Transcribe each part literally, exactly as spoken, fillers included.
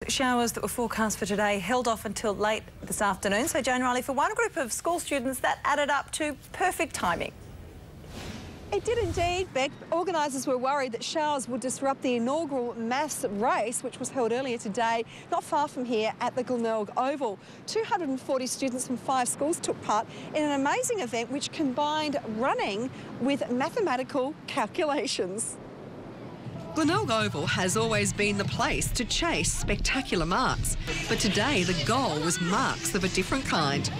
Showers that were forecast for today held off until late this afternoon. So, Jane Riley, for one group of school students, that added up to perfect timing. It did indeed, Beck. Organisers were worried that showers would disrupt the inaugural maths race, which was held earlier today, not far from here at the Glenelg Oval. two hundred and forty students from five schools took part in an amazing event which combined running with mathematical calculations. Glenelg Oval has always been the place to chase spectacular marks, but today the goal was marks of a different kind.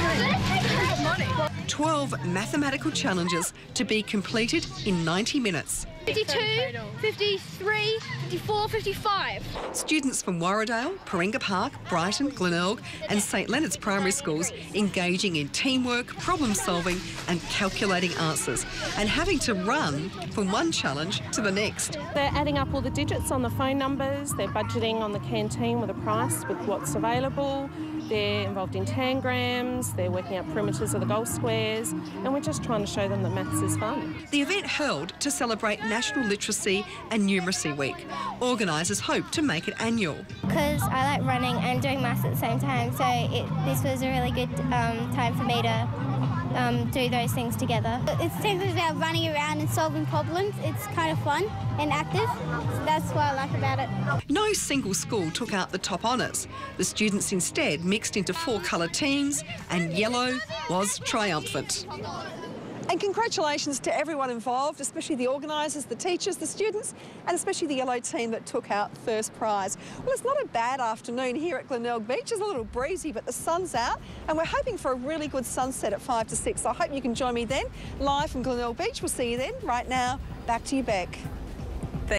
twelve mathematical challenges to be completed in ninety minutes. fifty-two, fifty-three, fifty-four, fifty-five. Students from Warradale, Paringa Park, Brighton, Glenelg and St Leonard's primary schools engaging in teamwork, problem solving and calculating answers, and having to run from one challenge to the next. They're adding up all the digits on the phone numbers, they're budgeting on the canteen with a price with what's available, they're involved in tangrams, they're working out perimeters of the goal squares, and we're just trying to show them that maths is fun. The event held to celebrate National Literacy and Numeracy Week. Organisers hope to make it annual. Because I like running and doing maths at the same time, so it, this was a really good um, time for me to um, do those things together. It's simply about running around and solving problems. It's kind of fun and active, so that's what I like about it. No single school took out the top honours. The students instead mixed into four-colour teams, and yellow was triumphant. And congratulations to everyone involved, especially the organisers, the teachers, the students, and especially the yellow team that took out first prize. Well, it's not a bad afternoon here at Glenelg Beach. It's a little breezy, but the sun's out, and we're hoping for a really good sunset at five to six. So I hope you can join me then, live from Glenelg Beach. We'll see you then. Right now, back to you, Beck.